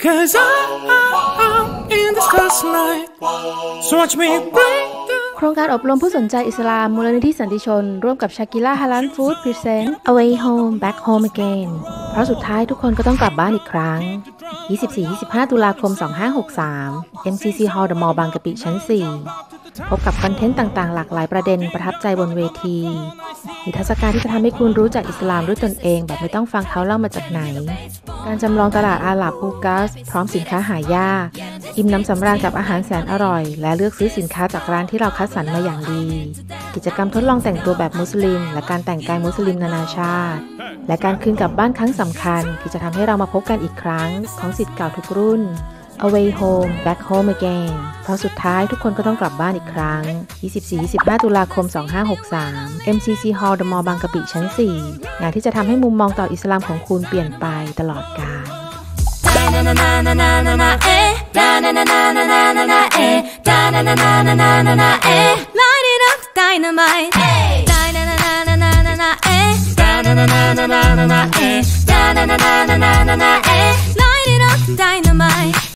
'Cause I'm in the stars tonight so watch me break the โครงการอบรมผู้สนใจอิสลามมูลนิธิสันติชนร่วมกับชากิล่าฮาลาลฟู้ดพรีเซนต์ A Way Home Back Home Again เพราะสุดท้ายทุกคนก็ต้องกลับบ้านอีกครั้ง 24-25 ตุลาคม 2563 MCC Hall เดอะมอลล์บางกะปิชั้น 4 พบกับคอนเทนต์ต่างๆหลากหลายประเด็นประทับใจบนเวทีนิทรรศการที่จะทำให้คุณรู้จักอิสลามด้วยตนเองแบบไม่ต้องฟังเขาเล่ามาจากไหนการจำลองตลาดอาหรับอูกัสพร้อมสินค้าหายากอิ่มน้ำสำราญกับอาหารแสนอร่อยและเลือกซื้อสินค้าจากร้านที่เราคัดสรรมาอย่างดีกิจกรรมทดลองแต่งตัวแบบมุสลิมและการแต่งกายมุสลิมนานาชาติและการคืนกลับบ้านครั้งสำคัญที่จะทำให้เรามาพบกันอีกครั้งของศิษย์เก่าทุกรุ่น A Way Home Back Home Again เพราะสุดท้ายทุกคนก็ต้องกลับบ้านอีกครั้ง 24-25 ตุลาคม 2563 MCC Hall เดอะมอลล์บางกะปิชั้น 4 งานที่จะทำให้มุมมองต่ออิสลามของคุณเปลี่ยนไปตลอดกาลLight it up dynamite Light it up dynamite